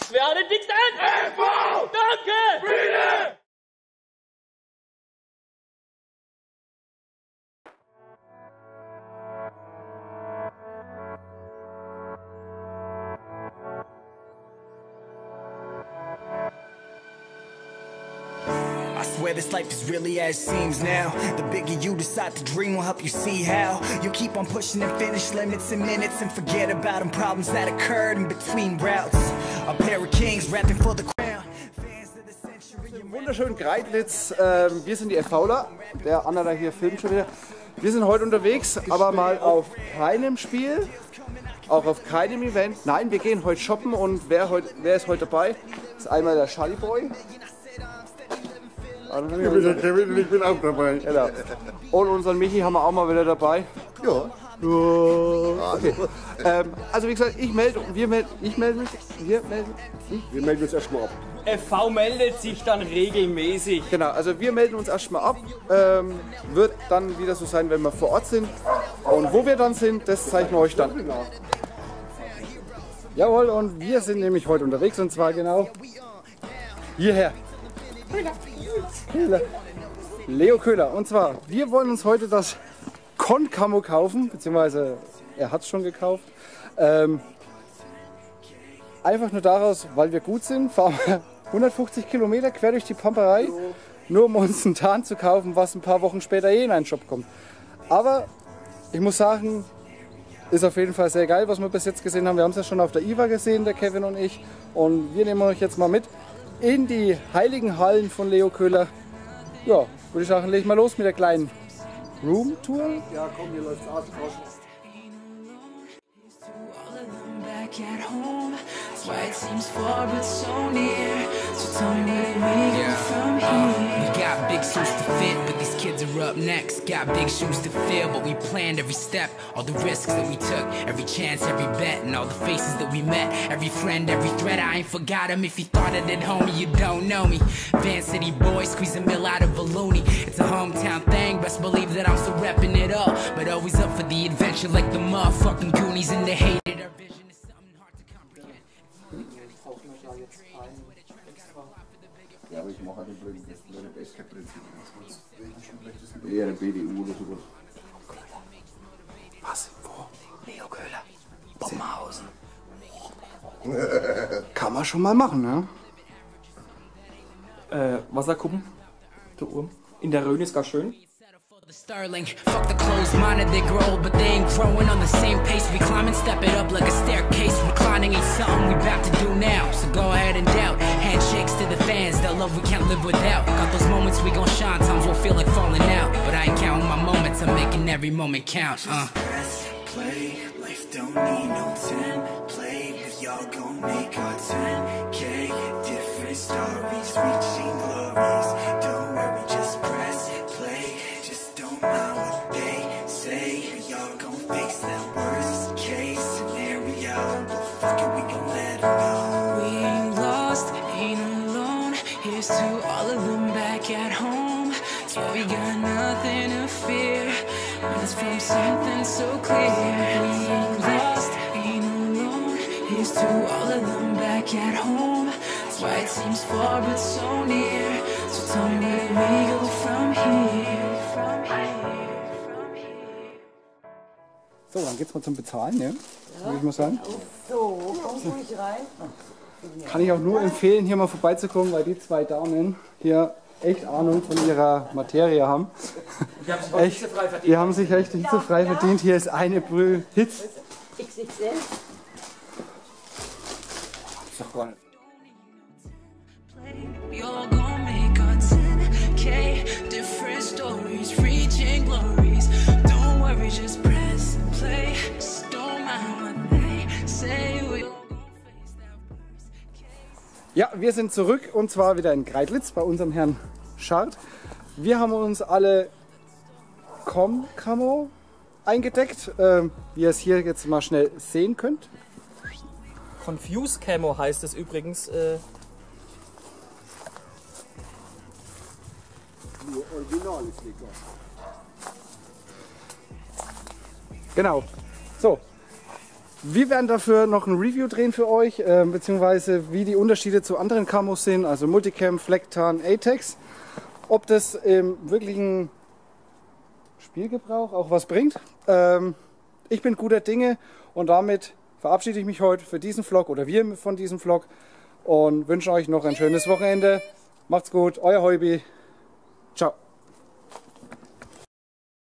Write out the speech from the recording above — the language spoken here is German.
Wer hat den dicksten? FV! Danke! Friede! I swear this life is really as it seems now. The bigger you decide to dream will help you see how. You keep on pushing and finish limits and minutes and forget about them problems that occurred in between routes. A pair of kings rapping for the crown. Fans of the century. Im wunderschönen Greidlitz, wir sind die FVler. Der Anna da hier filmt schon wieder. Wir sind heute unterwegs, aber mal auf keinem Spiel, auch auf keinem Event. Nein, wir gehen heute shoppen und wer ist heute dabei? Das ist einmal der Charlie Boy. Ich bin der Kevin und ich bin auch dabei. Genau. Und unseren Michi haben wir auch mal wieder dabei. Ja. Okay. Also wie gesagt, wir melden uns erstmal ab. FV meldet sich dann regelmäßig. Genau, also wir melden uns erstmal ab. Wird dann wieder so sein, wenn wir vor Ort sind. Und wo wir dann sind, das zeigen wir euch dann. Jawohl, und wir sind nämlich heute unterwegs und zwar genau hierher. Leo Köhler. Und zwar, wir wollen uns heute das Con-Camo kaufen, beziehungsweise er hat es schon gekauft. Einfach nur daraus, weil wir gut sind, fahren wir 150 Kilometer quer durch die Pamperei, nur um uns einen Tarn zu kaufen, was ein paar Wochen später in einen Shop kommt. Aber ich muss sagen, ist auf jeden Fall sehr geil, was wir bis jetzt gesehen haben. Wir haben es ja schon auf der IWA gesehen, der Kevin und ich. Und wir nehmen euch jetzt mal mit in die heiligen Hallen von Leo Köhler. Ja, würde ich sagen, leg mal los mit der kleinen Roomtour. Ja, komm, hier läuft's aus. We got big shoes to fit, but these kids are up next. Got big shoes to fill, but we planned every step. All the risks that we took, every chance, every bet, and all the faces that we met. Every friend, every threat, I ain't forgot him. If you thought it at home, you don't know me. Van City boy, squeeze a mill out of a loony. It's a hometown thing, best believe that I'm still repping it up. But always up for the adventure like the motherfucking Goonies and the hated. Our vision is something hard to comprehend. Ja, aber ich mache halt den blöden Basecap-Prinzip. Eher eine BDU oder sowas. Was? Wo? Leo Köhler. Bombenhausen. Kann man schon mal machen, ne? Wasserkuppen. Der Urm. In der Rhön ist gar schön. The Sterling, fuck the closed minded, they grow, but they ain't growing on the same pace. We climb and step it up like a staircase. Reclining ain't something we about to do now, so go ahead and doubt. Handshakes to the fans, that love we can't live without. Got those moments we gon' shine, times we'll feel like falling out. But I ain't counting my moments, I'm making every moment count. Press play, life don't need no template, but y'all gon' make our 10K. Different stories, reaching glories. Don't worry, just press play. Just don't mind what they say. Y'all gon' face that worst case scenario. But fuck it, we gon' let them know. We ain't lost, ain't alone. Here's to all of them back at home. So we got nothing to fear. When it's from something so clear. We ain't lost, ain't alone. Here's to all of them back at home. That's why it seems far but so near. So tell me where we go from here. From here, from here. So, dann geht's mal zum Bezahlen, ne? Würde ich mal sagen. So, komm ruhig rein. Kann ich auch nur empfehlen, hier mal vorbeizukommen, weil die zwei Damen hier echt Ahnung von ihrer Materie haben. Die haben sich heute hitzefrei verdient. Die haben sich echt hitzefrei verdient. Hier ist eine Brühe Hitz. XXL. Ist doch gar nicht. We all gon' make our 10K. Different stories, reaching glories. Don't worry, just press and play. Just don't mind what they say. We all gon' face that worst case. Ja, wir sind zurück und zwar wieder in Greidlitz bei unserem Herrn Schart. Wir haben uns alle Con-Camo eingedeckt, wie ihr es hier jetzt mal schnell sehen könnt. Confuse Camo heißt es übrigens. Original ist lecker. Genau. So, Wir werden dafür noch ein Review drehen für euch, beziehungsweise wie die Unterschiede zu anderen Camos sind, also Multicam, Flecktarn, Atex. Ob das im wirklichen Spielgebrauch auch was bringt. Ich bin guter Dinge und damit verabschiede ich mich heute für diesen Vlog oder wir von diesem Vlog und wünsche euch noch ein schönes Wochenende. Macht's gut, euer Heubi. Ciao.